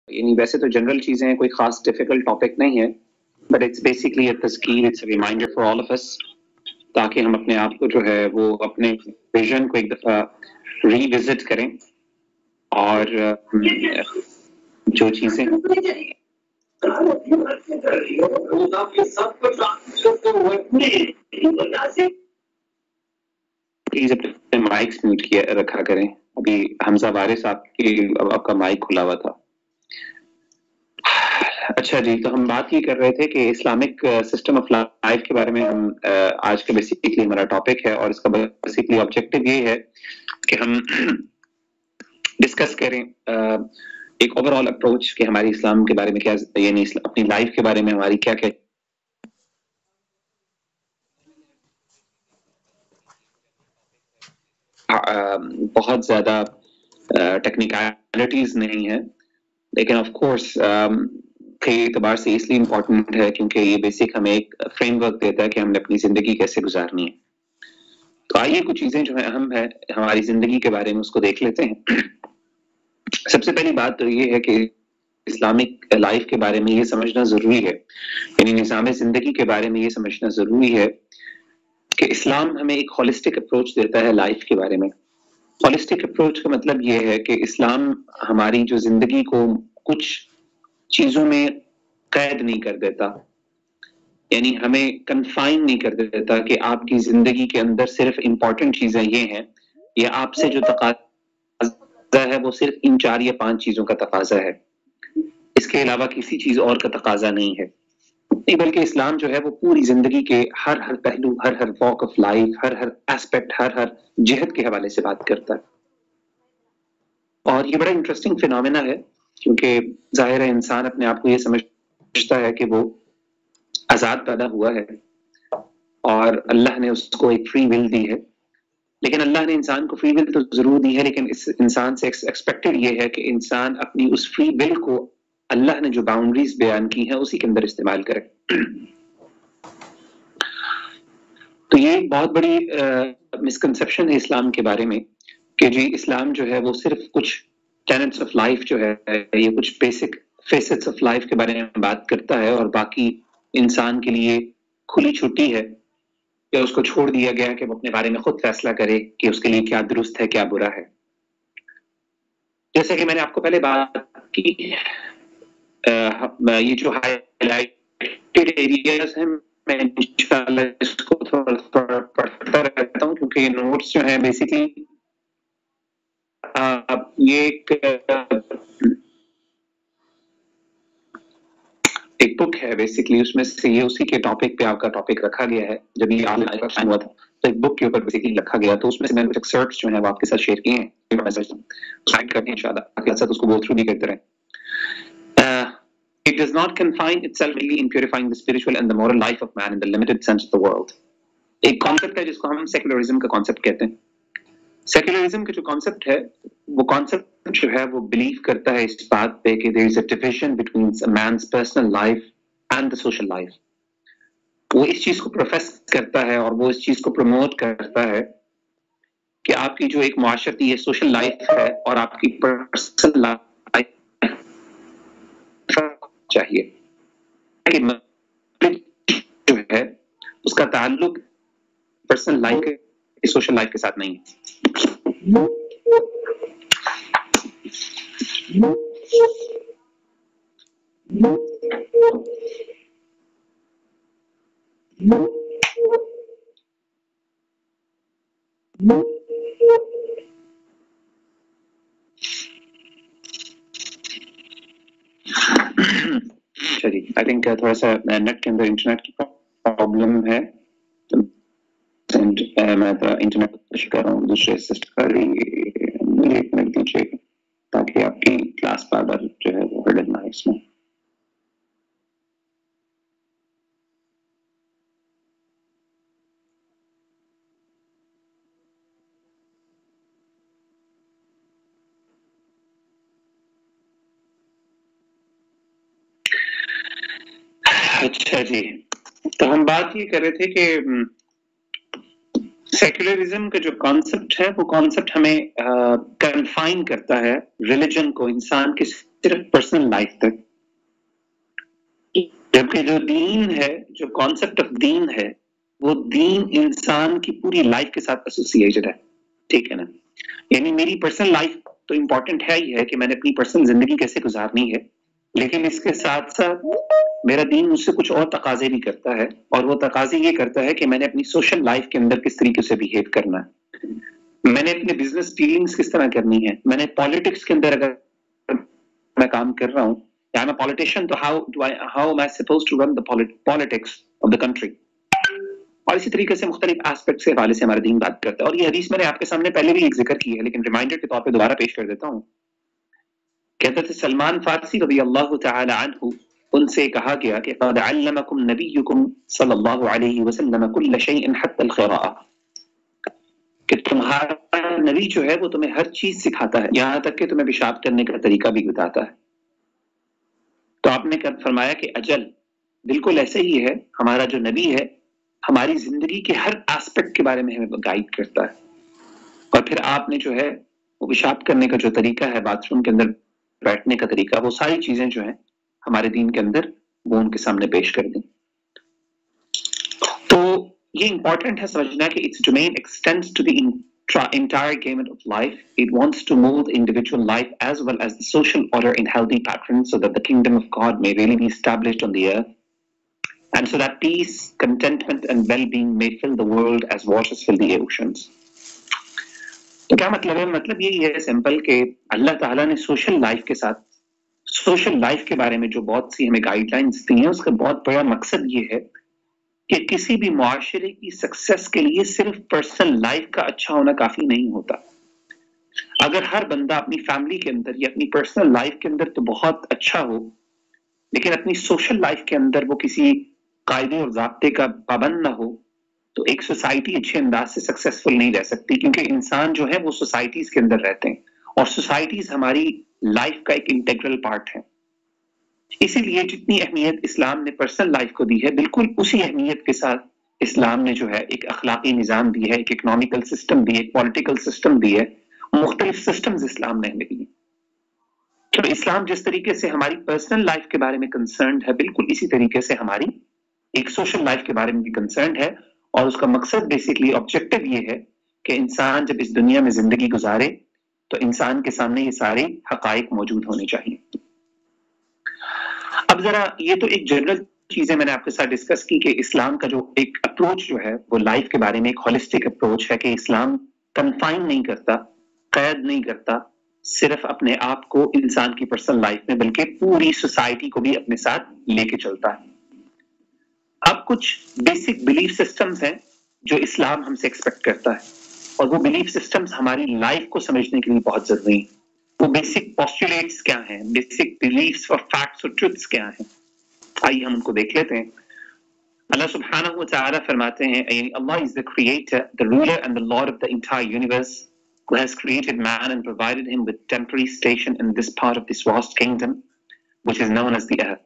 یعنی ویسے تو جنرل چیزیں ہیں، کوئی خاص ڈیفیکلٹ ٹاپک نہیں ہے، بٹ اٹس بیسکلی اے تذکیر، it's a reminder for all of us, تاکہ ہم اپنے آپ کو جو ہے وہ اپنے ویژن کو ایک دفعہ ری وزٹ کریں، اور جو چیزیں پلیز اپنے مائکس میوٹ کیا رکھا کریں. ابھی حمزہ وارث آپ کی آپ کا مائک کھلا ہوا تھا. اچھا جی، تو ہم بات یہ کر رہے تھے کہ اسلامک سسٹم آف لائف کے بارے میں ہم آج کا بیسیکلی ہمارا ٹاپک ہے، اور اس کا بیسیکلی آبجیکٹو یہ ہے کہ ہم ڈسکس کریں ایک اوور آل اپروچ کہ ہماری اسلام کے بارے میں کیا، یعنی اپنی لائف کے بارے میں ہماری کیا کیا بہت زیادہ ٹیکنیکلٹیز نہیں ہیں، لیکن آف کورس کے اعتبار سے اس لیے امپورٹنٹ ہے کیونکہ یہ بیسک ہمیں ایک فریم ورک دیتا ہے کہ ہم نے اپنی زندگی کیسے گزارنی ہے. تو آئیے کچھ چیزیں جو ہیں اہم ہے ہماری زندگی کے بارے میں اس کو دیکھ لیتے ہیں. سب سے پہلی بات تو یہ ہے کہ اسلامک لائف کے بارے میں یہ سمجھنا ضروری ہے، یعنی نظام زندگی کے بارے میں یہ سمجھنا ضروری ہے کہ اسلام ہمیں ایک ہولسٹک اپروچ دیتا ہے لائف کے بارے میں. ہولسٹک اپروچ کا مطلب یہ ہے کہ اسلام ہماری جو زندگی کو کچھ چیزوں میں قید نہیں کر دیتا، یعنی ہمیں کنفائن نہیں کر دیتا کہ آپ کی زندگی کے اندر صرف امپورٹنٹ چیزیں یہ ہیں، یا آپ سے جو تقاضا ہے وہ صرف ان 4 یا 5 چیزوں کا تقاضا ہے، اس کے علاوہ کسی چیز اور کا تقاضا نہیں ہے. نہیں، بلکہ اسلام جو ہے وہ پوری زندگی کے ہر پہلو، ہر واک آف لائف، ہر ایسپیکٹ، ہر جہت کے حوالے سے بات کرتا ہے. اور یہ بڑا انٹرسٹنگ فینومینا ہے کیونکہ ظاہر ہے انسان اپنے آپ کو یہ سمجھتا ہے کہ وہ آزاد پیدا ہوا ہے اور اللہ نے اس کو ایک فری ول دی ہے، لیکن اللہ نے انسان کو فری ول تو ضرور دی ہے، لیکن اس انسان سے ایکسپیکٹڈ یہ ہے کہ انسان اپنی اس فری ول کو اللہ نے جو باؤنڈریز بیان کی ہیں اسی کے اندر استعمال کرے. تو یہ ایک بہت بڑی مسکنسیپشن ہے اسلام کے بارے میں کہ جی اسلام جو ہے وہ صرف کچھ ٹینٹس آف لائف جو ہے یہ کچھ بیسک فیسٹس آف لائف کے بارے میں بات کرتا ہے، اور باقی انسان کے لیے کھلی چھٹی ہے یا اس کو چھوڑ دیا گیا کہ وہ اپنے بارے میں خود فیصلہ کرے کہ اس کے لیے کیا درست ہے کیا برا ہے. جیسے کہ میں نے آپ کو پہلے بات کی، یہ جو ہائی لائٹڈ ایریاز ہیں میں انشاءاللہ اس کو تھوڑا تھوڑا پڑھتا رہتا ہوں کیونکہ یہ نوٹس جو ہیں بیسکلی یہ ایک بک ہے بیسکلی، اس میں سے یہ اسی کے ٹاپک پہ آپ کا ٹاپک رکھا گیا ہے. جب یہ آپ کا شائن ہوا تھا تو ایک بک کے اوپر بیسکلی رکھا گیا، تو اس میں سے میں نے کچھ ایکسرپٹس جو ہیں وہ آپ کے ساتھ شیئر کیے ہیں، سائن کرتے ہیں انشاءاللہ آپ کے ساتھ اس کو گو تھرو بھی کرتے رہیں. It does not confine itself really in purifying the spiritual and the moral life of man in the limited sense of the world. ایک کانسیپٹ ہے جس کو ہم سیکولرزم کا کانسیپٹ کہتے ہیں. سیکولرزم کا جو کانسیپٹ ہے وہ کانسیپٹ جو ہے وہ بلیو کرتا ہے اس بات پہ کہ there is a division between a man's personal life and the social life. وہ اس چیز کو پروفیس کرتا ہے اور وہ اس چیز کو پروموٹ کرتا ہے کہ آپ کی جو ایک معاشرتی ہے سوشل لائف ہے اور آپ کی پرسنل لائف چاہیے کہ جو ہے اس کا تعلق پرسنل لائف کے سوشل لائف کے ساتھ نہیں ہے. اچھا جی، آئی تھنک تھوڑا سا نیٹ کے اندر انٹرنیٹ کی پرابلم ہے، میں انٹرنیٹ کوشش کر رہا ہوں دوسرے سسٹم کا. مجھے ایک منٹ دیجیے تاکہ آپ کی کلاس بار بار جو ہے وہ ہرڈل نہ ہے اس میں. اچھا جی، تو ہم بات یہ کر رہے تھے کہ सेक्युलरिज्म का जो कॉन्सेप्ट है वो कॉन्सेप्ट हमें कन्फाइन करता है रिलीजन को इंसान के सिर्फ पर्सनल लाइफ तक, जबकि जो दीन है, जो कॉन्सेप्ट ऑफ दीन है, वो दीन इंसान की पूरी लाइफ के साथ एसोसिएटेड है, ठीक है ना। यानी मेरी पर्सनल लाइफ तो इम्पोर्टेंट है ही है कि मैंने अपनी पर्सनल जिंदगी कैसे गुजारनी है, लेकिन इसके साथ साथ मेरा दीन मुझसे कुछ और तकाजे भी करता है, और वो तकाजे ये करता है कि मैंने अपनी सोशल लाइफ के अंदर किस तरीके से बिहेव करना है, मैंने अपने बिजनेस डीलिंग्स किस तरह करनी है, मैंने पॉलिटिक्स के अंदर अगर मैं काम कर रहा हूँ, आई एम अ पॉलिटिशियन, तो how am I supposed to run the politics of the country. और इसी तरीके से मुख्तलिफ एस्पेक्ट से हवाले से हमारा दीन बात करता है। और ये हदीस मैंने आपके सामने पहले भी एक जिक्र की है, लेकिन रिमाइंडर के तौर पे दोबारा पेश कर देता हूँ। कहते थे सलमान फारसी रज़ी अल्लाह तआला अन्हु, उनसे कहा गया कि क़द अल्लमकुम नबियुकुम सल्लल्लाहु अलैहि वसल्लम कुल्ल शैइन हत्ता अल-क़िराअह, कि तुम्हारा नबी जो है वो तुम्हें हर चीज सिखाता है, यहाँ तक कि तुम्हें पेशाब करने का तरीका भी बताता है। तो आपने फरमाया कि अजल बिल्कुल ऐसे ही है, हमारा जो नबी है हमारी जिंदगी के हर एस्पेक्ट के बारे में हमें गाइड करता है। और फिर आपने जो है वो पेशाब करने का जो तरीका है, बाथरूम के अंदर बैठने का तरीका, वो सारी चीजें जो है हमारे दीन के अंदर वो उनके सामने पेश कर दी। तो ये इंपॉर्टेंट है समझना कि it's domain extends to the entire gamut of life. It wants to mold individual life as well as the social order in healthy patterns so that the kingdom of God may really be established on the earth, and so that peace, contentment and well-being may fill the world as waters fill the oceans. तो क्या मतलब है? मतलब यही है simple कि अल्लाह ताला ने सोशल लाइफ के साथ, सोशल लाइफ के बारे में जो बहुत सी हमें गाइडलाइंस दी हैं, उसका बहुत बड़ा मकसद ये है कि किसी भी मुआशरे की सक्सेस के लिए सिर्फ पर्सनल लाइफ का अच्छा होना काफी नहीं होता। अगर हर बंदा अपनी फैमिली के अंदर या अपनी पर्सनल लाइफ के अंदर तो बहुत अच्छा हो, लेकिन अपनी सोशल लाइफ के अंदर वो किसी कायदे और ज़ाब्ते का पाबंद ना हो, तो एक सोसाइटी अच्छे अंदाज से सक्सेसफुल नहीं रह सकती, क्योंकि इंसान जो है वो सोसाइटीज के अंदर रहते हैं और सोसाइटीज हमारी लाइफ का एक इंटेग्रल पार्ट है। इसीलिए जितनी अहमियत इस्लाम ने पर्सनल लाइफ को दी है, बिल्कुल उसी अहमियत के साथ इस्लाम ने जो है एक अखलाकी निज़ाम दी है, एक इकोनॉमिकल सिस्टम दी है, एक पॉलिटिकल सिस्टम दी है, मुख्तलिफ सिस्टम्स इस्लाम ने हमें दिए। तो इस्लाम जिस तरीके से हमारी पर्सनल लाइफ के बारे में कंसर्न है, बिल्कुल इसी तरीके से हमारी एक सोशल लाइफ के बारे में भी कंसर्न है, और उसका मकसद बेसिकली ऑब्जेक्टिव ये है कि इंसान जब इस दुनिया में जिंदगी गुजारे तो इंसान के सामने ये सारे हकाइक मौजूद होने चाहिए। अब जरा ये तो एक जनरल चीजें मैंने आपके साथ डिस्कस की कि इस्लाम का जो एक अप्रोच जो है वो लाइफ के बारे में एक होलिस्टिक अप्रोच है कि इस्लाम कन्फाइन नहीं करता, कैद नहीं करता सिर्फ अपने आप को इंसान की पर्सनल लाइफ में, बल्कि पूरी सोसाइटी को भी अपने साथ लेके चलता है। अब कुछ बेसिक बिलीफ सिस्टम्स हैं जो इस्लाम हमसे एक्सपेक्ट करता है, और वो बिलीफ सिस्टम्स हमारी लाइफ को समझने के लिए बहुत जरूरी हैं। वो बेसिक पोस्टुलेट्स क्या हैं, बेसिक बिलीफ्स और फैक्ट्स और ट्रुथ्स क्या हैं, आइए हम उनको देख लेते हैं। अल्लाह सुब्हानहू व तआला फरमाते हैं, Allah is the creator, the ruler and the lord of the entire universe, who has created man and provided him with temporary station in this part of this vast kingdom which is known as the earth.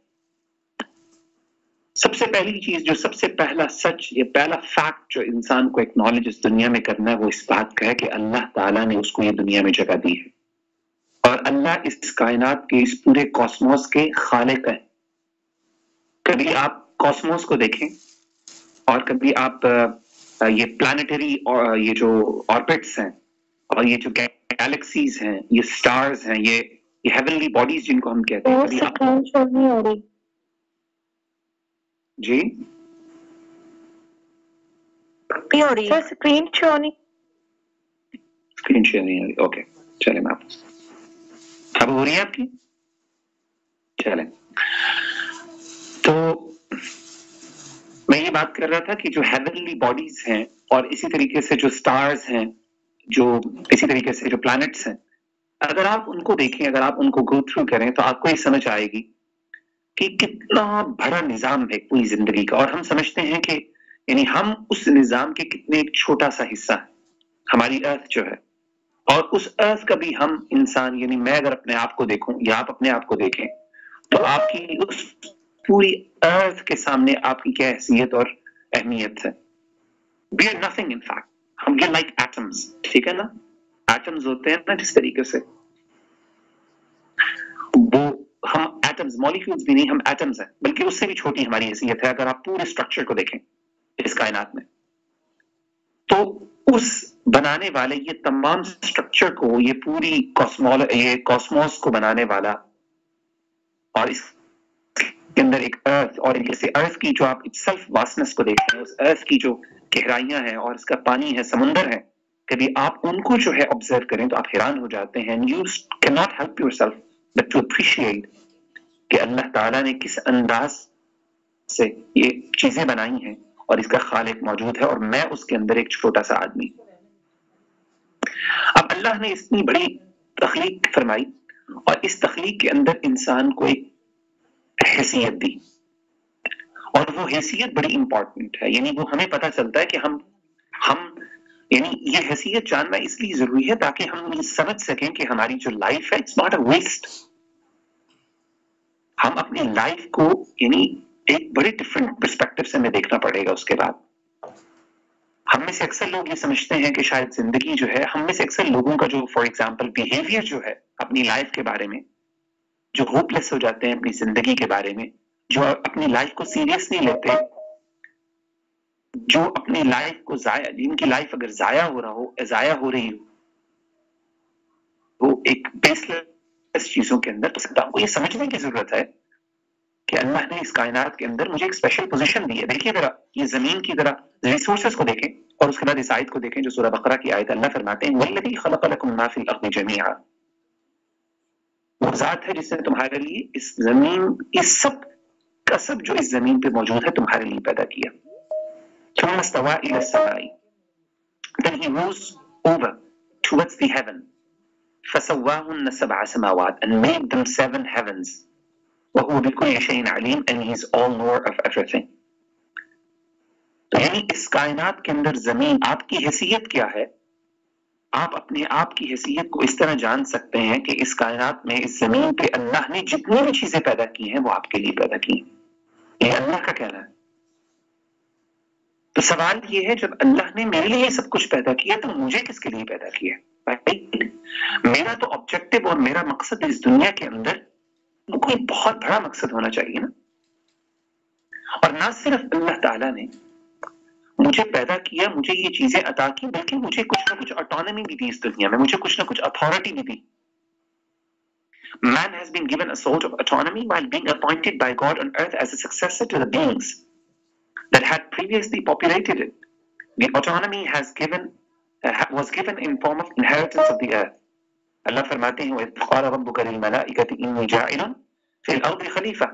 सबसे पहली चीज, जो सबसे पहला सच, ये पहला fact जो इंसान को एक्नॉलेज इस दुनिया में करना है, वो इस बात का है कि अल्लाह ताला ने उसको ये दुनिया में जगह दी है, और अल्लाह इस कायनात के, इस पूरे कॉस्मोस के खालिक है। कभी आप कॉस्मोस को देखें और कभी आप ये प्लानिटरी और ये जो ऑर्बिट्स हैं और ये जो गैलेक्सीज हैं, ये स्टार्स हैं, ये हेवनली बॉडीज जिनको हम कहते हैं, कभी आप जी हो रही है स्क्रीन शो नहीं, स्क्रीन शेयर नहीं हो रही, ओके चले, मैं अब हो रही है आपकी, चले। तो मैं ये बात कर रहा था कि जो हेवनली बॉडीज हैं और इसी तरीके से जो स्टार्स हैं, जो इसी तरीके से जो प्लैनेट्स हैं, अगर आप उनको देखें, अगर आप उनको गो थ्रू करें, तो आपको ये समझ आएगी कि कितना बड़ा निजाम है पूरी जिंदगी का। और हम समझते हैं कि यानी हम उस निजाम के कितने एक छोटा सा हिस्सा है, हमारी अर्थ जो है, और उस अर्थ का भी हम इंसान, यानी मैं अगर अपने आप को देखूं या आप अपने आप को देखें, तो आपकी उस पूरी अर्थ के सामने आपकी क्या हैसियत और अहमियत है। We are nothing in fact, ہم یہ لائک ایٹمز، ٹھیک ہے نا، ایٹمز ہوتے ہیں نا جس طریقے سے، وہ ہم ایٹمز، مالیکیولز بھی نہیں، ہم ایٹمز ہیں، بلکہ اس سے بھی چھوٹی ہماری حیثیت ہے اگر آپ پورے اسٹرکچر کو دیکھیں اس کائنات میں. تو اس بنانے والے یہ تمام اسٹرکچر کو، یہ پوری یہ کاسموس کو بنانے والا، اور اس کے اندر ایک ارتھ، اور جیسے ارتھ کی جو آپ سیلف واسٹنس کو دیکھتے ہیں، اس ارتھ کی جو گہرائیاں ہیں اور اس کا پانی ہے، سمندر ہے، کبھی آپ ان کو جو ہے آبزرو کریں تو آپ حیران ہو جاتے ہیں. You can not help yourself but to appreciate کہ اللہ تعالیٰ نے کس انداز سے یہ چیزیں بنائی ہیں اور اس کا خالق موجود ہے اور میں اس کے اندر ایک چھوٹا سا آدمی. اب اللہ نے اتنی بڑی تخلیق فرمائی اور اس تخلیق کے اندر انسان کو ایک حیثیت دی، اور وہ حیثیت بڑی امپورٹنٹ ہے. یعنی وہ ہمیں پتہ چلتا ہے کہ ہم یعنی یہ حیثیت جاننا اس لیے ضروری ہے تاکہ ہم یہ سمجھ سکیں کہ ہماری جو لائف ہے اٹس ناٹ اے ویسٹ. ہم اپنی لائف کو یعنی ایک بڑے ڈفرینٹ پرسپیکٹو سے ہمیں دیکھنا پڑے گا. اس کے بعد ہم میں سے اکثر لوگ یہ سمجھتے ہیں کہ شاید زندگی جو ہے، ہم میں سے اکثر لوگوں کا جو فار ایگزامپل بیہیویئر جو ہے اپنی لائف کے بارے میں، جو ہوپ لیس ہو جاتے ہیں اپنی زندگی کے بارے میں، جو اپنی لائف کو سیریس نہیں لیتے، جو اپنی لائف کو جن کی لائف اگر ضائع ہو رہی ہو ایک بیس لیس چیزوں کے اندر، تو ہم کو یہ سمجھنے کی ضرورت ہے کہ اللہ نے اس کائنات کے اندر مجھے ایک اسپیشل پوزیشن دی ہے. دیکھیے ذرا یہ زمین کی ذرا ریسورسز کو دیکھیں اور اس کے بعد اس آیت کو دیکھیں جو سورہ بقرہ کی آیت. اللہ فرماتے ہیں وَالَّذِي خَلَقَ لَكُم مَا فِي الْأَرْضِ جَمِيعًا، وہ ذات ہے جس نے تمہارے لیے اس زمین، اس سب کا سب جو اس زمین پہ موجود ہے تمہارے لیے پیدا کیا. ثُمَّ اسْتَوَىٰ إِلَى السَّمَاءِ، then he rose over towards the heaven فَسَوَّاهُنَّ سَبْعَ سَمَاوَاتٍ and made them 7 heavens وَهُوَ بِكُلِّ شَيْءٍ عَلِيمٌ and he is all knower of everything. یعنی اس کائنات کے اندر زمین، آپ کی حیثیت کیا ہے؟ آپ اپنے آپ کی حیثیت کو اس طرح جان سکتے ہیں کہ اس کائنات میں، اس زمین پہ اللہ نے جتنی بھی چیزیں پیدا کی ہیں وہ آپ کے لیے پیدا کی ہیں. یہ اللہ کا کہنا ہے. تو سوال یہ ہے جب اللہ نے میرے لیے سب کچھ پیدا کیا تو مجھے کس کے لیے پیدا کیا؟ میرا تو آبجیکٹو اور میرا مقصد اس دنیا کے اندر کوئی بہت بڑا مقصد ہونا چاہیے نا. اور نہ صرف اللہ تعالیٰ نے مجھے پیدا کیا، مجھے یہ چیزیں عطا کی، بلکہ مجھے کچھ نہ کچھ آٹونمی بھی دی اس دنیا میں، مجھے کچھ نہ کچھ اتھارٹی بھی دی. Man has been given a sort of autonomy while being appointed by God on earth as a successor to the beings that had previously populated it. The autonomy was given in form of inheritance of the earth. اللہ فرماتے ہیں وَإِذْ قَالَ رَبُّكَ لِلْمَلَائِكَةِ إِنِّي جَاعِلٌ فِي الْأَرْضِ خَلِيفَةً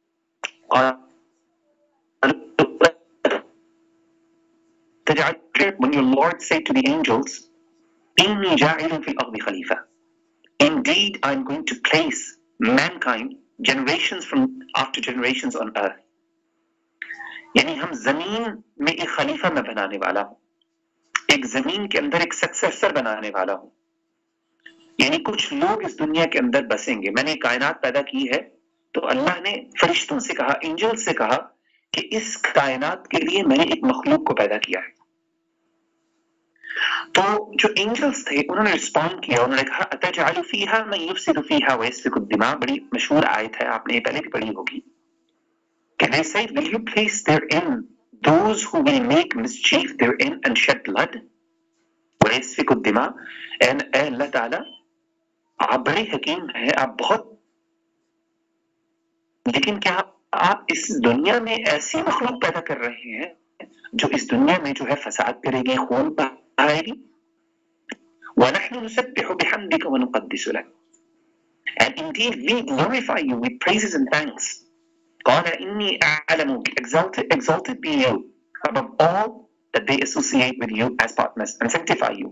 when your Lord said to the angels, إِنِّي جَاعِلٌ فِي الْأَرْضِ خَلِيفَةً, indeed I'm going to place mankind generations from after generations on earth. یعنی ہم زمین میں ایک خلیفہ میں بنانے والا ہوں، ایک زمین کے اندر ایک سکسیسر بنانے والا ہوں. یعنی کچھ لوگ اس دنیا کے اندر بسیں گے. میں نے کائنات پیدا کی ہے تو اللہ نے فرشتوں سے کہا، اینجل سے کہا کہ اس کائنات کے لیے میں نے ایک مخلوق کو پیدا کیا ہے. تو جو اینجلز تھے انہوں نے رسپونڈ کیا، انہوں نے کہا اتجعل فیہا من یفسد فیہا ویسفک الدماء. بڑی مشہور آیت ہے، آپ نے پہلے بھی پڑھی ہوگی کہ they said will you place therein those who will make mischief therein and shed blood ویسفک الدماء. اے اللہ تعالیٰ آپ بڑے حکیم ہیں، آپ بہت، لیکن کیا آپ اس دنیا میں ایسی مخلوق پیدا کر رہے ہیں جو اس دنیا میں جو ہے فساد کرے گی، خون بہائے گی؟ وَنَحْنُ نُسَبِّحُ بِحَمْدِكَ وَنُقَدِّسُ لَكَ, and indeed we glorify you with praises and thanks. قَالَ إِنِّي أَعْلَمُ, exalted be you above all that they associate with you as partners and sanctify you.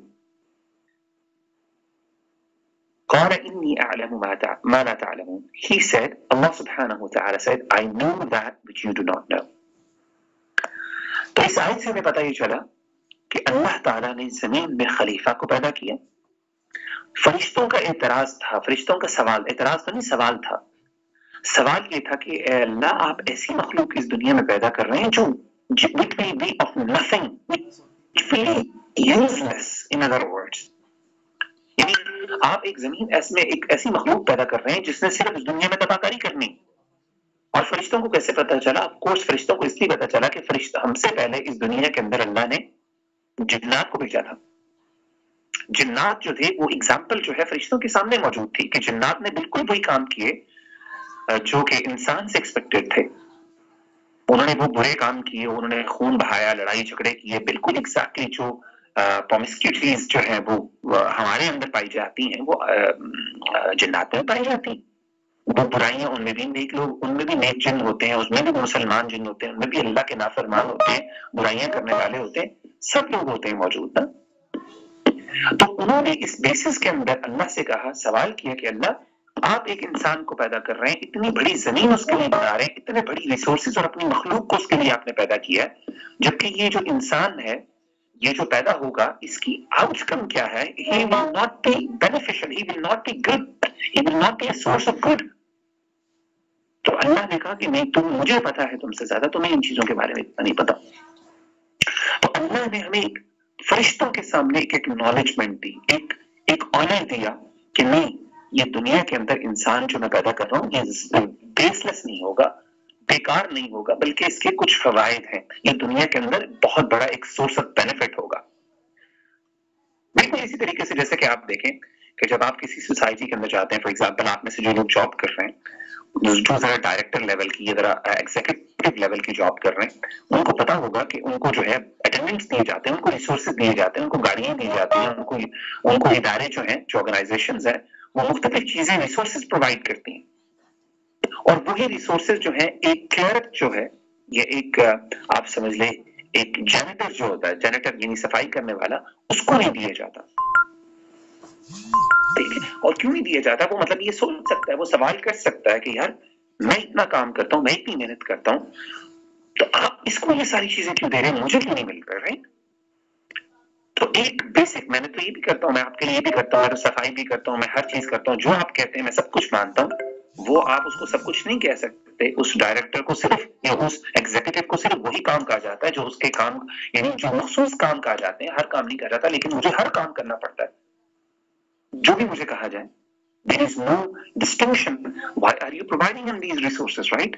قَالَ إِنِّي أَعْلَمُ مَا لَا تَعْلَمُونَ. He said, Allah subhanahu wa ta'ala said, I know that which you do not know. تو اس آیت سے ہمیں پتہ یہ چلا کہ اللہ تعالیٰ نے زمین میں خلیفہ کو پیدا کیا. فرشتوں کا اعتراض تھا، فرشتوں کا سوال، اعتراض تو نہیں سوال تھا. سوال یہ تھا کہ اے اللہ آپ ایسی مخلوق اس دنیا میں پیدا کر رہے ہیں جو which may be of nothing, which will useless in other words. यानी आप एक जमीन में एक ऐसी मखलूक पैदा कर रहे हैं जिसने सिर्फ इस दुनिया में तबाहकारी करनी। और फरिश्तों को कैसे पता चला? ऑफ कोर्स फरिश्तों को इसलिए पता चला कि फरिश्ता हमसे पहले इस दुनिया के अंदर अल्लाह ने जिन्नात को भेजा था। जिन्नात जो थे वो एग्जाम्पल जो है फरिश्तों के सामने मौजूद थी कि जिन्नात ने बिल्कुल वही काम किए जो कि इंसान से एक्सपेक्टेड थे। उन्होंने वो बुरे काम किए, उन्होंने खून बहाया, लड़ाई झगड़े किए, बिल्कुल एग्जैक्टली जो प्रोमिस्क्यूटीज जो है वो हमारे अंदर पाई जाती हैं वो जिन्नात में पाई जाती हैं। वो बुराइयां उनमें भी नेक लोग, उनमें भी नेक जिन होते हैं, उसमें भी मुसलमान जिन होते हैं, उनमें भी अल्लाह के नाफरमान होते हैं, बुराइयां करने वाले होते हैं, सब लोग होते हैं मौजूद ना। तो उन्होंने इस बेसिस के अंदर अल्लाह से कहा, सवाल किया कि अल्लाह आप एक इंसान को पैदा कर रहे हैं, इतनी बड़ी जमीन उसके लिए बना रहे हैं, इतने बड़ी रिसोर्सेज और अपनी मखलूक को उसके लिए आपने पैदा किया है, जबकि ये जो इंसान है, ये जो पैदा होगा, इसकी आउटकम क्या है? He will not be beneficial, he will not be good, he will not be a source of good. तो अल्लाह ने कहा कि नहीं, तुम, मुझे पता है तुमसे ज्यादा, तुम्हें इन चीजों के बारे में इतना नहीं पता। तो अल्लाह ने हमें एक फरिश्तों के सामने एक एक्नॉलेजमेंट दी, एक ऑनर दिया कि नहीं, ये दुनिया के अंदर इंसान जो मैं पैदा कर रहा हूँ ये बेसलेस नहीं होगा, बेकार नहीं होगा, बल्कि इसके कुछ फवायद हैं, ये दुनिया के अंदर बहुत बड़ा एक सोर्स ऑफ बेनिफिट होगा। बिल्कुल इसी तरीके से जैसे कि आप देखें कि जब आप किसी सोसाइटी के अंदर जाते हैं, फॉर एग्जाम्पल आप में से जो लोग जॉब कर रहे हैं, जो जरा डायरेक्टर लेवल की, जरा एग्जीक्यूटिव लेवल की जॉब कर रहे हैं, उनको पता होगा कि उनको जो है अटेंडेंस दिए जाते हैं, उनको रिसोर्सेज दिए जाते हैं, उनको गाड़ियां दी जाती हैं, उनको इदारे जो हैं, जो ऑर्गेनाइजेशंस हैं, वो मुख्तलिफ चीजें रिसोर्सेज प्रोवाइड करती हैं। और वही रिसोर्सेज जो है एक क्लर्क जो है, ये एक आप समझ ले एक जेनेटर जो होता है, जेनेटर यानी सफाई करने वाला, उसको नहीं दिया जाता। ठीक है, और क्यों नहीं दिया जाता? वो मतलब ये सोच सकता है, वो सवाल कर सकता है कि यार मैं इतना काम करता हूँ, मैं इतनी मेहनत करता हूँ, तो आप इसको ये सारी चीजें क्यों दे रहे हैं, मुझे क्यों नहीं मिल रहा? राइट? तो एक बेसिक, मैंने तो ये भी करता हूँ, मैं आपके लिए भी करता हूँ, मैं तो सफाई भी करता हूँ, मैं हर चीज करता हूँ, जो आप कहते हैं मैं सब कुछ मानता हूँ, वो आप उसको सब कुछ नहीं कह सकते। उस डायरेक्टर को सिर्फ या उस एग्जीक्यूटिव को सिर्फ वही काम कहा जाता है जो उसके काम, यानी जो मखसूस काम कहा जाते हैं, हर काम नहीं कहा जाता, लेकिन मुझे हर काम करना पड़ता है जो भी मुझे कहा जाए। There is no distinction. Why are you providing him these resources, right?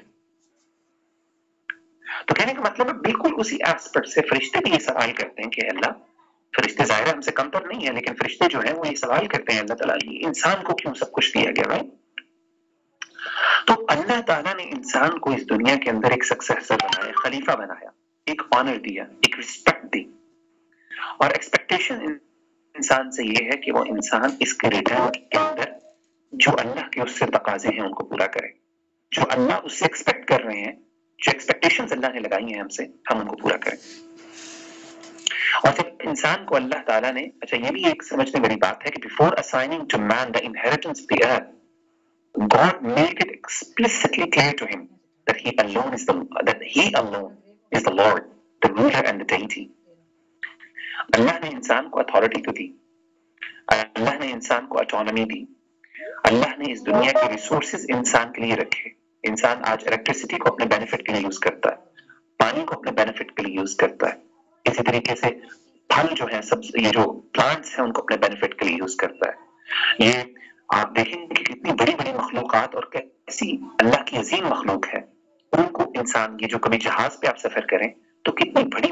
तो कहने का मतलब है बिल्कुल उसी एस्पेक्ट से फरिश्ते भी ये सवाल करते हैं कि अल्लाह, फरिश्ते ज़ाहिर हमसे कम पर नहीं है, लेकिन फरिश्ते जो हैं वो ये सवाल करते हैं अल्लाह ताला, ये इंसान को क्यों सब कुछ दिया गया, राइट? तो अल्लाह ताला ने इंसान को इस दुनिया के अंदर एक सक्सेसर बनाया, खलीफा बनाया, एक ऑनर दिया, एक रिस्पेक्ट दी, और एक्सपेक्टेशन इंसान से ये है कि वो इंसान इसके रिटर्न के अंदर जो अल्लाह के उससे तकाजे हैं उनको पूरा करे, जो अल्लाह उससे एक्सपेक्ट कर रहे हैं, जो एक्सपेक्टेशंस अल्लाह ने लगाई हैं हमसे, हम उनको पूरा करें। और जब इंसान को अल्लाह ताला ने, अच्छा ये भी एक समझने वाली बात है कि before assigning to man the inheritance of the earth, God made it explicitly clear to him that he alone is the Lord, the ruler and the deity. अल्लाह ने इंसान को अथॉरिटी तो दी, अल्लाह ने इंसान को ऑटोनॉमी दी, अल्लाह ने इस दुनिया के रिसोर्सेज इंसान के लिए रखे। इंसान आज इलेक्ट्रिसिटी को अपने बेनिफिट के लिए यूज करता है, पानी को अपने बेनिफिट के लिए यूज करता है, इसी तरीके से फल जो है, सब ये जो प्लांट्स हैं उनको अपने बेनिफिट के लिए यूज करता है। ये आप देखेंगे कि कितनी बड़ी बड़ी मखलूकात और कैसी अल्लाह की अजीम मखलूक है, उनको इंसान, ये जो कभी जहाज पे आप सफर करें तो कितनी बड़ी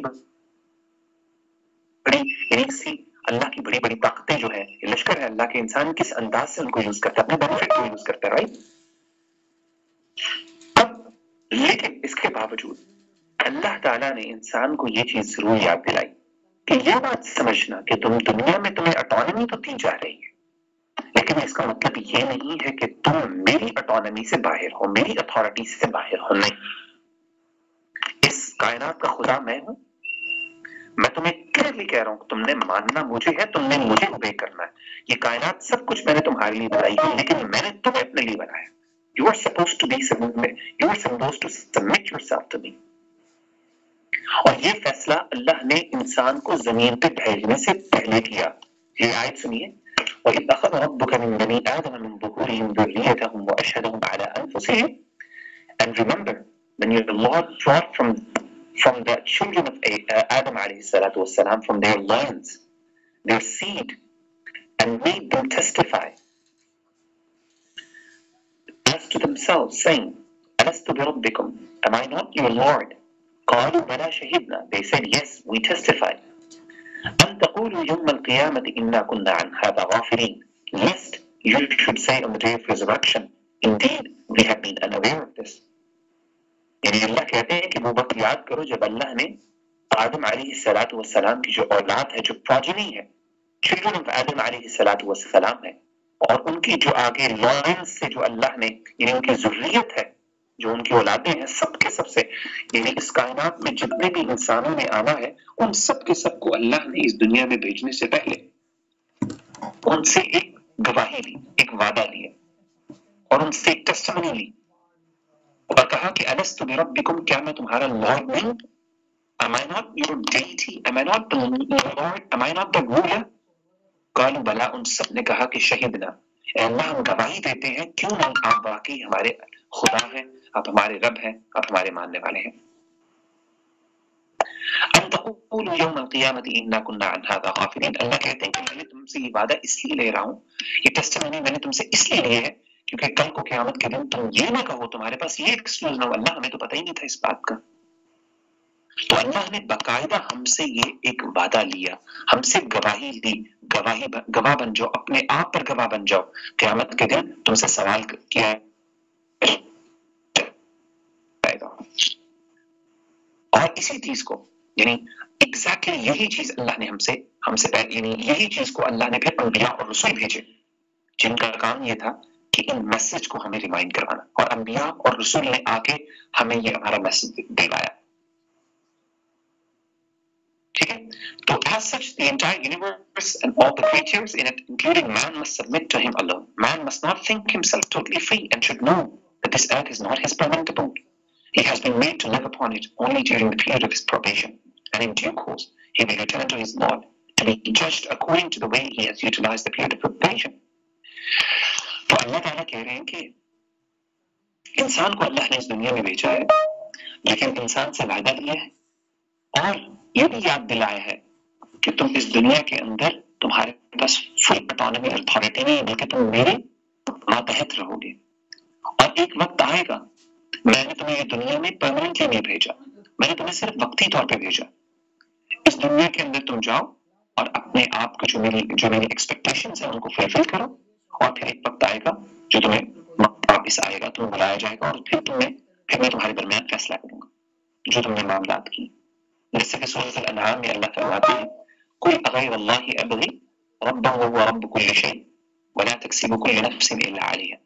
बड़ी अल्लाह की बड़ी बड़ी ताकतें जो है, लश्कर है अल्लाह के, इंसान किस अंदाज से उनको यूज करता है, अपने बेनिफिट के लिए यूज करता है, राइट? अब लेकिन इसके बावजूद अल्लाह ताला ने इंसान को ये चीज जरूर याद दिलाई कि यह बात समझना कि तुम दुनिया में तुम्हें ऑटोनॉमी तो दी जा रही है, लेकिन इसका मतलब ये नहीं है कि तुम मेरी ऑटोनॉमी से बाहर हो, मेरी अथॉरिटी से बाहर हो। नहीं, इस कायनात का खुदा मैं हूं, मैं तुम्हें क्लियरली कह रहा हूं, तुमने मानना मुझे है, तुमने मुझे ओबे करना है। ये कायनात सब कुछ मैंने तुम्हारे लिए बनाई है, लेकिन मैंने तुम्हें अपने लिए बनाया। You are supposed to submit yourself to me. और ये फैसला अल्लाह ने इंसान को जमीन पे भेजने से पहले किया। ये आयत सुनिए, وَإِذْ أَخَذَ رَبُّكَ مِنْ بَنِي آدَمَ مِنْ ظُهُورِهِمْ ذُرِّيَّتَهُمْ وَأَشْهَدَهُمْ عَلَى أَنفُسِهِمْ. And remember, when your Lord brought from from the children of Adam alayhi salatu wasalam, from their loins, their seed, and made them testify as to themselves, saying, Alastu bi rabbikum, am I not your Lord? قالوا بلى شهدنا, they said, yes, we testified. أن تقولوا يوم القيامة إنا كنا عن هذا غافلين, lest you should say on the day of resurrection, indeed we have been unaware of this. یعنی اللہ کہتے ہیں کہ وہ وقت یاد کرو جب اللہ نے آدم علیہ الصلوۃ والسلام کی جو اولاد ہے, جو پروجنی ہے, چلڈرن آف آدم علیہ الصلوۃ والسلام ہے, اور ان کی جو آگے لائنز سے جو اللہ نے, یعنی ان کی ذریت ہے, جو ان کی اولادیں ہیں, سب کے سب سے, یعنی اس کائنات میں جتنے بھی انسانوں نے آنا ہے, ان سب کے سب کو اللہ نے اس دنیا میں بھیجنے سے پہلے ان سے ایک گواہی لی, ایک وعدہ لیا, اور ان سے ایک ٹیسٹمنی لی, اور کہا کہ الست بربکم, کیا میں تمہارا لارڈ نہیں؟ Am I not your deity? Am I not the Lord? Am I not the ruler? قالوا بلا, ان سب نے کہا کہ شہدنا, اے اللہ ہم گواہی دیتے ہیں, کیوں نہیں آپ واقعی ہمارے خدا ہیں, آپ ہمارے رب ہیں, آپ ہمارے ماننے والے ہیں. ان تقولوا یوم القیامت انا کنا عن هذا غافلین, اللہ کہتے ہیں کہ میں نے تم سے یہ وعدہ اس لیے لے رہا ہوں, یہ ٹیسٹمنی میں نے تم سے اس لیے لی ہے کیونکہ کل کو قیامت کے دن تم یہ نہ کہو, تمہارے پاس یہ ایکسکیوز نہ ہو, اللہ ہمیں تو پتہ ہی نہیں تھا اس بات کا. تو اللہ نے باقاعدہ ہم سے یہ ایک وعدہ لیا, ہم سے گواہی لی, گواہ بن جاؤ, اپنے آپ پر گواہ بن جاؤ, قیامت کے دن تم سے سوال کیا جائے گا. اور اسی چیز کو, یعنی ایگزیکٹلی یہی چیز اللہ نے ہم سے پہلے, یعنی یہی چیز کو اللہ نے پھر انبیاء اور رسول بھیجے, جن کا کام یہ تھا کہ ان میسج کو ہمیں ریمائنڈ کروانا, اور انبیاء اور رسول نے آ کے ہمیں یہ ہمارا میسج دلوایا. ٹھیک ہے, تو as such the entire universe and all the creatures in it, including man, must submit to him alone. Man must not think himself totally free and should know that this earth is not his permanent abode. He has been made to live upon it only during the period of his probation, and in due course he will return to his Lord to be judged according to the way he has utilized the period of probation. تو اللہ تعالیٰ کہہ رہے ہیں کہ انسان کو اللہ نے اس دنیا میں بھیجا ہے, لیکن انسان سے وعدہ لیا ہے, اور یہ بھی یاد دلایا ہے کہ تم اس دنیا کے اندر, تمہارے پاس فل اٹانومی اتھارٹی نہیں, بلکہ تم میرے ماتحت رہو گے. اور ایک وقت آئے گا, میں نے تمہیں یہ دنیا میں پرماننٹلی نہیں بھیجا, میں نے تمہیں صرف وقتی طور پہ بھیجا. اس دنیا کے اندر تم جاؤ اور اپنے آپ کو جو میری ایکسپیکٹیشنز ہیں ان کو فلفل کرو, اور پھر ایک وقت آئے گا جو تمہیں واپس آئے گا, تمہیں بلایا جائے گا, اور پھر میں تمہارے درمیان فیصلہ کروں گا جو تم نے معاملات کی. جیسے کہ سورۃ الانعام میں اللہ فرماتے ہیں, قل اغیر اللہ ابغی ربا وهو رب كل شيء ولا تكسب كل نفس الا عليها.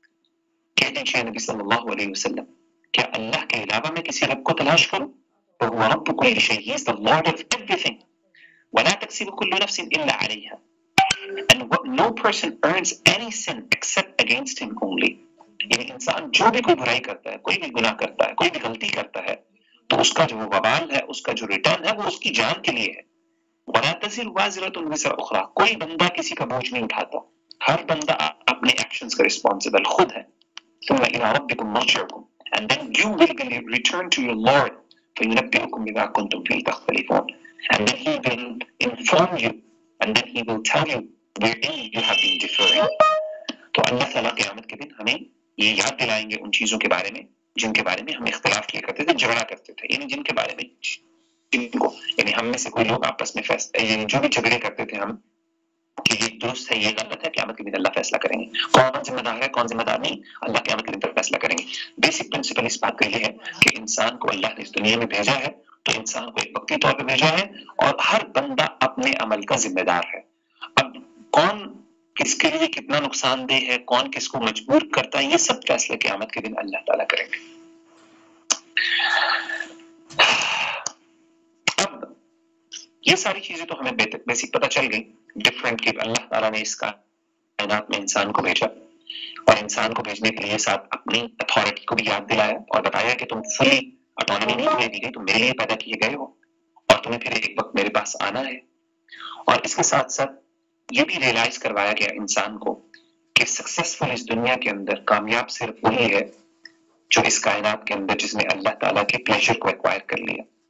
کہہ دیجیے نبی صلی اللہ علیہ وسلم, کیا اللہ کے علاوہ میں کسی رب کو تلاش کروں؟ وهو رب كل شيء, he is the Lord of everything. ولا تكسب كل نفس الا عليها, and no person earns any sin except against him only. یعنی انسان جو بھی کوئی برائی کرتا ہے, کوئی بھی گناہ کرتا ہے, کوئی بھی غلطی کرتا ہے, تو اس کا جو وبال ہے, اس کا جو ریٹرن ہے, وہ اس کی جان کے لیے ہے. وَلَا تَزِرُ وَازِرَةٌ وِزْرَ أُخْرَىٰ, کوئی بندہ کسی کا بوجھ نہیں اٹھاتا, ہر بندہ اپنے ایکشنز کا رسپانسبل خود ہے. ثُمَّ إِلَىٰ رَبِّكُمْ مَرْجِعُكُمْ, and then you will return to your Lord فَيُنَبِّئُكُم بِمَا كُنتُمْ فِيهِ تَخْتَلِفُونَ, and then he will inform you, and then he will tell you wherein you have been differing. تو اللہ تعالیٰ قیامت کے دن ہمیں یہ یاد دلائیں گے ان چیزوں کے بارے میں جن کے بارے میں ہم اختلاف کیا کرتے تھے, جھگڑا کرتے تھے, یعنی جن کے بارے میں جن کو, یعنی ہم میں سے کوئی لوگ آپس میں یعنی جو بھی جھگڑے کرتے تھے ہم کہ یہ درست ہے, یہ غلط ہے, قیامت کے دن اللہ فیصلہ کریں گے. کون ذمہ دار ہے, کون ذمہ دار نہیں, اللہ قیامت کے دن فیصلہ کریں گے. بیسک پرنسپل اس بات کا یہ ہے کہ انسان کو اللہ نے اس دنیا میں بھیجا ہے, تو انسان کو ایک وقتی طور پہ بھیجا ہے, اور ہر بندہ اپنے عمل کا ذمہ دار ہے. اب کون کس کے لیے کتنا نقصان دہ ہے, کون کس کو مجبور کرتا ہے, یہ سب فیصلے قیامت کے دن اللہ تعالیٰ کریں گے. اب یہ ساری چیزیں تو ہمیں بیسک پتہ چل گئی, ڈفرینٹ کہ اللہ تعالیٰ نے اس کائنات میں انسان کو بھیجا, اور انسان کو بھیجنے کے لیے ساتھ اپنی اتھارٹی کو بھی یاد دلایا, اور بتایا کہ تم فلی اٹانومی نہیں تمہیں دی گئی, تم میرے لیے پیدا کیے گئے ہو, اور تمہیں پھر ایک وقت میرے پاس آنا ہے. اور اس کے ساتھ ساتھ یہ بھی ریئلائز کروایا گیا انسان کو کہ سکسیسفل اس دنیا کے اندر کامیاب صرف وہی ہے جو اس کائنات کے اندر جس نے اللہ تعالیٰ کے پلیزر کو ایکوائر کر لیا.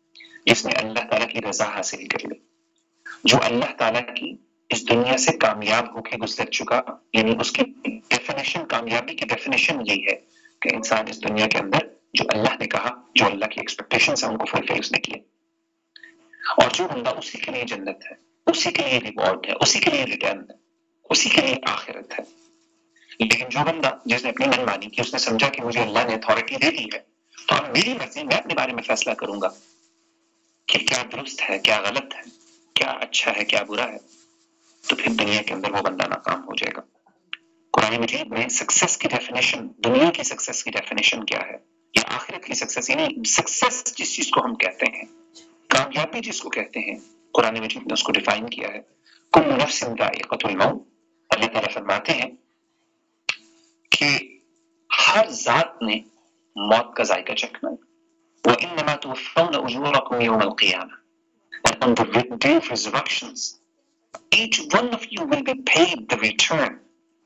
جس نے اللہ تعالیٰ کی رضا حاصل کر لی، جو اللہ تعالیٰ کی اس دنیا سے کامیاب ہو کے گزر چکا. یعنی اس کی ڈیفینیشن، کامیابی کی ڈیفینیشن یہی ہے کہ انسان اس دنیا کے اندر جو اللہ نے کہا، جو اللہ کی ایکسپیکٹیشنز ہیں ان کو فلفل اس نے کیے. اور جو بندہ اسی کے لیے جنت ہے، اسی کے لیے ریوارڈ ہے، اسی کے لیے ریٹرن ہے، اسی کے لیے آخرت ہے. لیکن جو بندہ جس نے اپنی من مانی کی، اس نے سمجھا کہ مجھے اللہ نے اتھارٹی دے دی ہے تو اب میری مرضی، میں اپنے بارے میں فیصلہ کروں گا کہ کیا درست ہے، کیا غلط ہے، کیا اچھا ہے، کیا برا ہے، تو پھر دنیا کے اندر وہ بندہ ناکام ہو جائے گا. قرآن مجید میں سکسیس کی ڈیفینیشن، دنیا کی سکسیس کی ڈیفینیشن کیا ہے یا آخرت کی سکسیس، یعنی سکسیس جس چیز کو ہم کہتے ہیں، کامیابی جس کو کہتے ہیں، قرآن مجید نے اس کو ڈیفائن کیا ہے. کل نفس ذائقۃ الموت. اللہ تعالیٰ فرماتے ہیں کہ ہر ذات نے موت کا ذائقہ چکھنا ہے. وَإِنَّمَا تُوَفَّوْنَ أُجُورَكُمْ يَوْمَ الْقِيَامَةِ. And on the day of resurrections, each one of you will be paid the return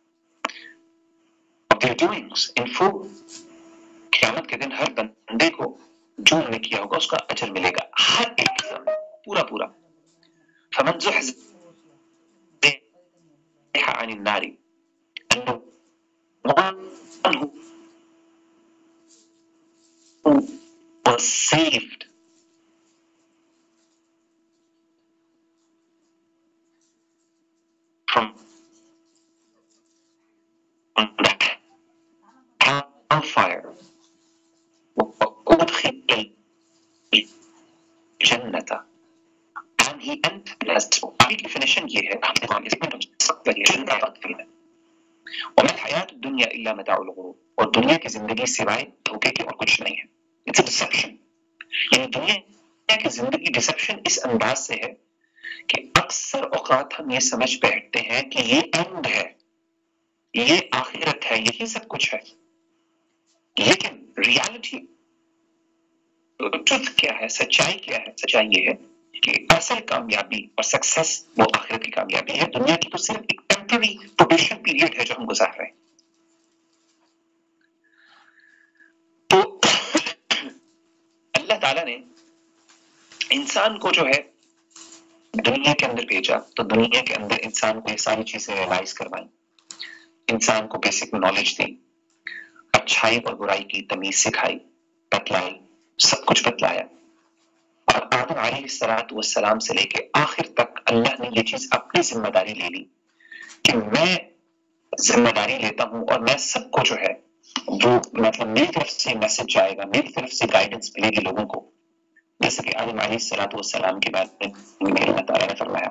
of their doings in full. قیامت کے دن ہر بندے کو جو انہوں نے کیا ہوگا اس کا اجر ملے گا، ہر ایک کا پورا پورا. فَمَنْ زُحْزِحَ عَنِ النَّارِ. And the one who was saved from the hellfire وَأُدْخِلَ الْجَنَّةَ. And he entered as. آگے کی definition یہ ہے، وَمَا الْحَيَاةُ الدُّنْيَا إِلَّا مَتَاعُ الْغُرُورِ. اور دنیا کی زندگی سوائے دھوکے کے اور کچھ نہیں ہے. It's a deception. یعنی دنیا کی زندگی ڈسپشن اس انداز سے ہے کہ اکثر اوقات ہم یہ سمجھ بیٹھتے ہیں کہ یہ اینڈ ہے، یہ آخرت ہے، یہی سب کچھ ہے. لیکن ریالٹی، ٹروتھ کیا ہے، سچائی کیا ہے؟ سچائی یہ ہے کہ اصل کامیابی اور سکسیس وہ آخرت کی کامیابی ہے. دنیا کی تو صرف ایک ٹیمپرری پروبیشن پیریڈ ہے جو ہم گزار رہے ہیں. تو اللہ تعالیٰ نے انسان کو جو ہے دنیا کے اندر بھیجا تو دنیا کے اندر انسان کو یہ ساری چیزیں ریلائز کروائیں، انسان کو بیسک نالج دی، اچھائی اور برائی کی تمیز سکھائی، بتلائی، سب کچھ بتلایا. اور آدم علیہ السلام سے لے کے آخر تک اللہ نے یہ چیز اپنی ذمہ داری لے لی کہ میں ذمہ داری لیتا ہوں اور میں سب کو جو ہے جو مطلب میری طرف سے میسج جائے گا، میری طرف سے گائیڈنس ملے گی لوگوں کو. جیسے کہ آدم علیہ السلام کے بارے میں اللہ تعالیٰ نے فرمایا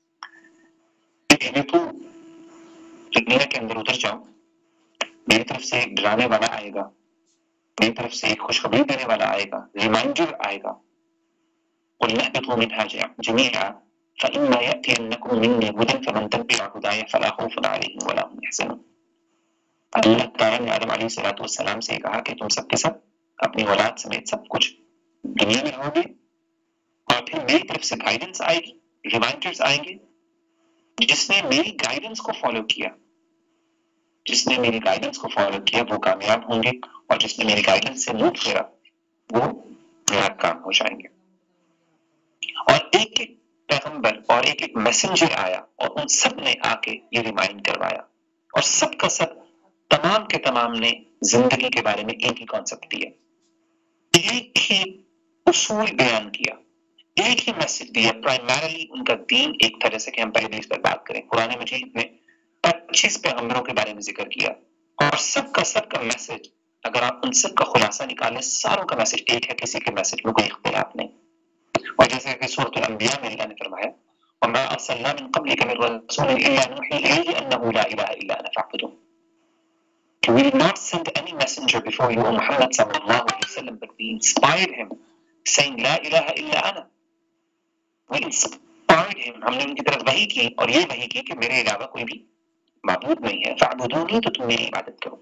کہ تو دنیا کے اندر اتر جاؤ، میری طرف سے ایک ڈرانے والا آئے گا، میری طرف سے ایک خوشخبری دینے والا آئے گا، ریمائنڈر آئے گا. قُلْ اهْبِطُوا مِنْهَا جَمِيعًا فَإِمَّا يَأْتِيَنَّكُم مِّنِّي هُدًى فَمَن تَبِعَ هُدَايَ فَلَا خَوْفٌ عَلَيْهِمْ وَلَا هُمْ يَحْزَنُونَ. اللہ تعالیٰ نے آدم علیہ السلام سے کہا کہ تم سب کے سب اپنی اولاد سمیت سب کچھ دنیا میں آؤ گے اور پھر میری طرف سے گائیڈنس آئے گی، ریمائنڈرز آئیں گے. جس نے میری گائیڈنس کو فالو کیا، جس نے میری گائیڈنس کو فالو کیا وہ کامیاب ہوں گے، اور جس نے میری گائیڈنس سے منہ پھیرا وہ ناکام ہو جائیں گے. اور ایک ایک پیغمبر اور ایک ایک میسنجر آیا اور ان سب نے آ کے یہ ریمائنڈ کروایا، اور سب کا سب تمام کے تمام نے زندگی کے بارے میں ایک ہی کانسیپٹ دیا، ایک ہی اصول بیان کیا، ایک ہی میسج دیا. پرائمرلی ان کا دین ایک طرح سے کہ ہم پہلے اس پر بات کریں، قرآن مجید میں 25 پیغمبروں کے بارے میں ذکر کیا، اور سب کا میسج اگر آپ ان سب کا خلاصہ نکالیں ساروں کا میسج ایک ہے، کسی کے میسج میں کوئی اختلاف نہیں. اور جیسے کہ سورۃ الانبیاء میں اللہ نے فرمایا وَمَا أَرْسَلْنَا مِن قَبْلِكَ مِن رَّسُولٍ إِلَّا نُوحِي إِلَيْهِ أَنَّهُ لَا إِلَٰهَ إِلَّا أَنَا فَاعْبُدُونِ. We did not send any messenger before you, O Muhammad sallallahu alayhi wa sallam, but we inspired him saying لا إله إلا أنا. We inspired him. ہم نے ان کی طرف وحی کی اور یہ وحی کی کہ میرے علاوہ کوئی بھی معبود نہیں ہے، فَاعْبُدُونِي، تو تم میری عبادت کرو.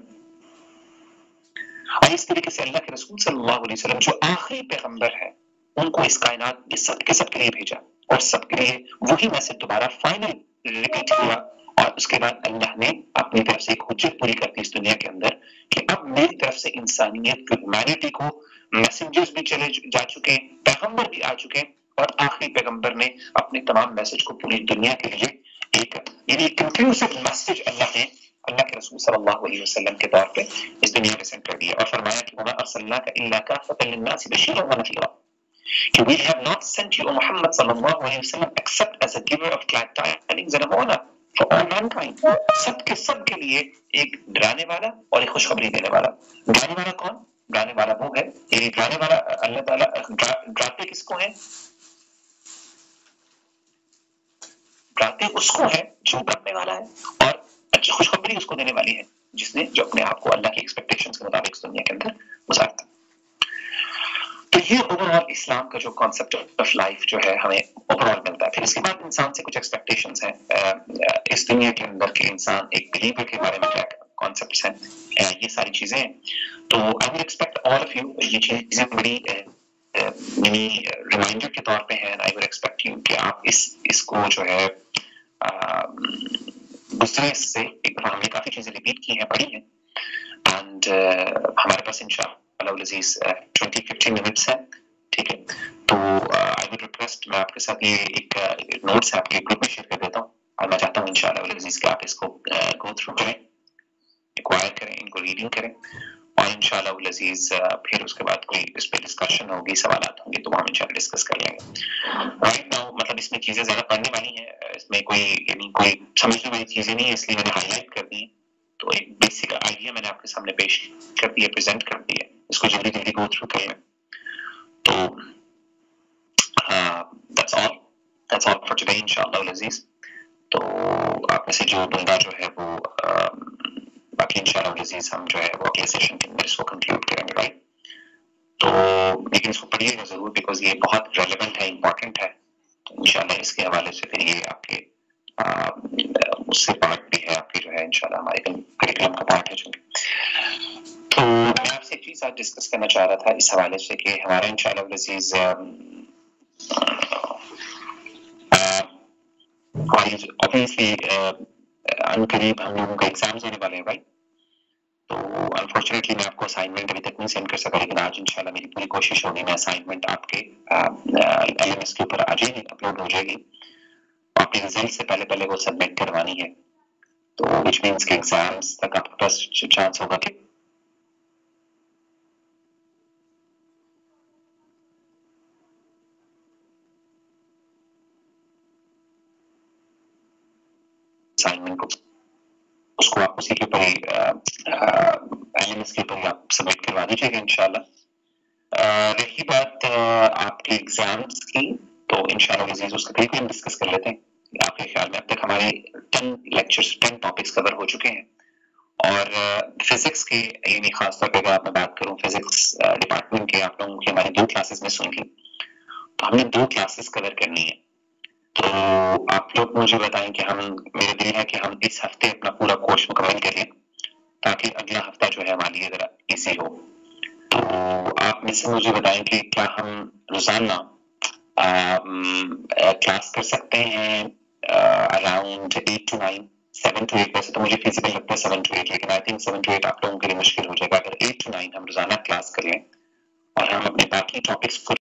اور اس طریقے سے اللہ کے رسول صلی اللہ علیہ وسلم جو آخری پیغمبر ہے ان کو اس کائنات کے سب کے لیے بھیجا، اور سب کے لیے وہی میسج دوبارہ فائنل ریپیٹ ہوا اور اس کے بعد اللہ نے اپنی طرف سے ایک حجت پوری کر دی اس دنیا کے اندر کہ اب میری طرف سے انسانیت کو ہیومینٹی کو میسنجرز بھی چلے جا چکے ہیں, پیغمبر بھی آ چکے ہیں, اور آخری پیغمبر نے اپنے تمام میسج کو پوری دنیا کے لیے ایک یعنی کنکلوسو میسج اللہ کے رسول صلی اللہ علیہ وسلم کے طور پہ اس دنیا میں سینڈ کر دیا, اور فرمایا کہ وما ارسلناک الا کافۃ للناس بشیرا ونذیرا, کہ we have not sent you, O Muhammad sallallahu alayhi wa sallam, except as a giver of glad tidings and a warner for all mankind. سب کے لیے ایک ڈرانے والا اور ایک خوشخبری دینے والا. ڈرانے والا کون؟ ڈرانے والا وہ ہے, یعنی ڈرانے والا اللہ تعالیٰ ڈراتے کس کو ہیں؟ ڈراتے اس کو ہے جو کرنے والا ہے, اور اچھی خوشخبری اس کو دینے والی ہے جس نے جو اپنے آپ کو اللہ کی ایکسپیکٹیشنز کے مطابق اس دنیا کے اندر گزارتا. تو یہ اوور آل اسلام کا جو کانسیپٹ آف لائف جو ہے ہمیں اوور آل ملتا ہے. پھر اس کے بعد انسان سے کچھ ایکسپیکٹیشنز ہیں اس دنیا کے اندر کہ انسان ایک بلیور کے بارے میں کیا کانسیپٹس ہیں, یہ ساری چیزیں ہیں. تو I would expect all of you, یہ چیزیں بڑی یعنی ریمائنڈر کے طور پہ ہیں. آئی وڈ ایکسپیکٹ یو کہ آپ اس کو جو ہے دوسرے سے ایک دفعہ ہم نے کافی چیزیں ریپیٹ کی ہیں, پڑھی ہیں, اینڈ ہمارے پاس انشاءاللہ العزیز 20-15 منٹس ہے, ٹھیک ہے. تو آئی وڈ ریکویسٹ, میں آپ کے ساتھ یہ ایک نوٹس آپ کے گروپ میں شیئر کر دیتا ہوں, اور میں چاہتا ہوں انشاءاللہ العزیز کہ آپ اس کو گو تھرو کریں, ایکوائر کریں, ان کو ریڈنگ کریں, اور انشاءاللہ العزیز پھر اس کے بعد کوئی اس پہ ڈسکشن ہوگی, سوالات ہوں گے تو ہم انشاءاللہ ڈسکس کر لیں گے. رائٹ ناؤ مطلب اس میں چیزیں زیادہ پڑھنے والی ہیں, اس میں کوئی یعنی کوئی سمجھنے والی چیزیں نہیں ہیں, اس لیے میں نے ہائی لائٹ کر دی ہیں. تو ایک بیسک آئیڈیا میں نے آپ کے سامنے پیش کر دیا, پریزنٹ کر دیا, اس کو جلدی جلدی گو تھرو کر لیں. تو that's all for today انشاءاللہ العزیز. تو آپ میں سے جو بندہ جو ہے وہ باقی انشاءاللہ العزیز ہم جو ہے وہ اگلے سیشن کے اندر اس کو کنکلوڈ کریں گے, رائٹ. تو لیکن اس کو پڑھیے گا ضرور, بیکاز یہ بہت ریلیونٹ ہے, امپورٹنٹ ہے. تو انشاءاللہ اس کے حوالے سے پھر یہ آپ کے اس سے پارٹ بھی ہے آپ کی جو ہے انشاءاللہ ہمارے کریکلم کا پارٹ ہے چونکہ. تو میں آپ سے ایک چیز آج ڈسکس کرنا چاہ رہا تھا اس حوالے سے کہ ہمارا انشاءاللہ العزیز obviously ان قریب ہم لوگوں کا ایگزامز ہونے والے ہیں, رائٹ. تو انفارچونیٹلی میں آپ کو اسائنمنٹ ابھی تک نہیں سینڈ کر سکا, لیکن آج انشاءاللہ میری پوری کوشش ہوگی میں اسائنمنٹ آپ کے LMS کے اوپر آ جائے گی, اپلوڈ ہو جائے گی. آپ کے رزلٹ سے پہلے وہ سبمٹ کروانی ہے, تو وچ مینس کہ ایگزامس تک آپ کے پاس چانس ہوگا کہ اسائنمنٹ کو اس کو آپ اسی کے اوپر LMS کے اوپر آپ سبمٹ کروا دیجیے گا انشاءاللہ. رہی بات آپ کے ایگزامس کی, تو انشاءاللہ عزیز اس کا کہیں ہم ڈسکس کر لیتے ہیں. آپ کے خیال میں اب تک ہمارے 10 لیکچرز 10 ٹاپکس کور ہو چکے ہیں, اور فزکس کے یعنی خاص طور پہ اگر آپ میں بات کروں فزکس ڈپارٹمنٹ کے, آپ لوگوں کی ہماری 2 کلاسز مس ہوئی تھی, تو ہم نے 2 کلاسز کور کرنی ہے. تو آپ لوگ مجھے بتائیں کہ میرا دل ہے کہ ہم اس ہفتے اپنا پورا کورس مکمل کریں تاکہ اگلا ہفتہ جو ہے ہمارے لیے ذرا ایزی ہو. تو آپ میں سے مجھے بتائیں کہ کیا ہم روزانہ کلاس کر سکتے ہیں اراؤنڈ 8 to 9, 7 to 8. ویسے تو مجھے فیزیبل لگتا ہے 7 to 8, لیکن آئی تھنک 7 to 8 آپ لوگوں کے لیے مشکل ہو جائے گا. اگر 8 to 9 ہم روزانہ کلاس کریں اور ہم اپنے باقی ٹاپکس کو